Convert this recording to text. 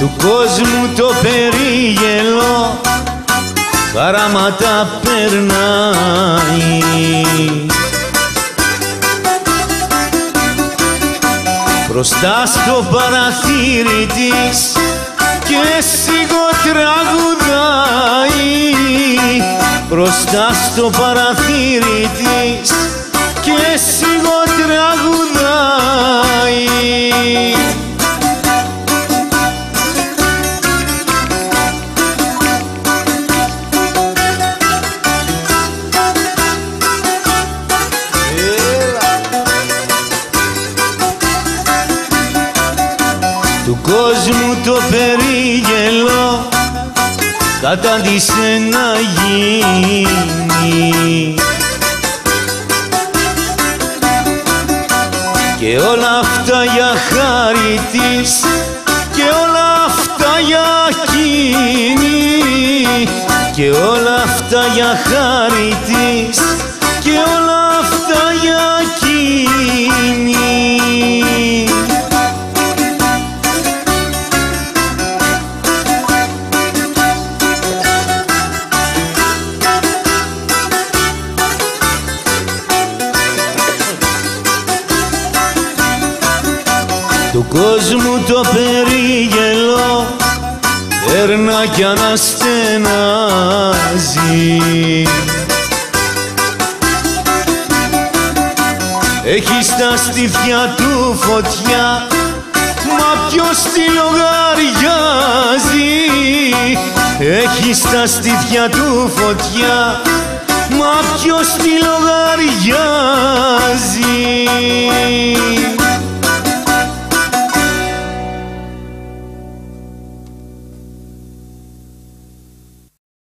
του κόσμου το περίγελο χαράματα περνάει. Μπροστά στο παραθύρι της και σιγοτραγουδάει. Μπροστά στο παραθύρι της και σιγοτραγουδάει. Του κόσμου το περίγελο κατάντησε να γίνει και όλα αυτά για χάρη της και όλα αυτά για εκείνη και όλα αυτά για χάρη της και όλα αυτά για εκείνη. Του κόσμου το περίγελο έρνα κι αναστενάζει. Έχει στα στήθια του φωτιά, μα ποιος τη λογαριάζει. Έχει στα στήθια του φωτιά, μα ποιος τη λογαριάζει.